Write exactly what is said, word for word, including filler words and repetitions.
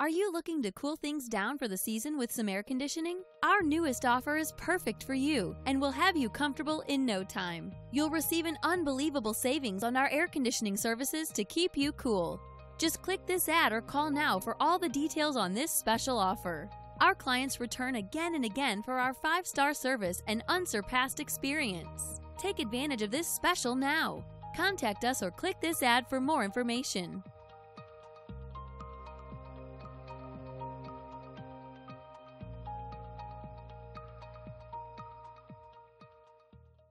Are you looking to cool things down for the season with some air conditioning? Our newest offer is perfect for you and will have you comfortable in no time. You'll receive an unbelievable savings on our air conditioning services to keep you cool. Just click this ad or call now for all the details on this special offer. Our clients return again and again for our five-star service and unsurpassed experience. Take advantage of this special now. Contact us or click this ad for more information.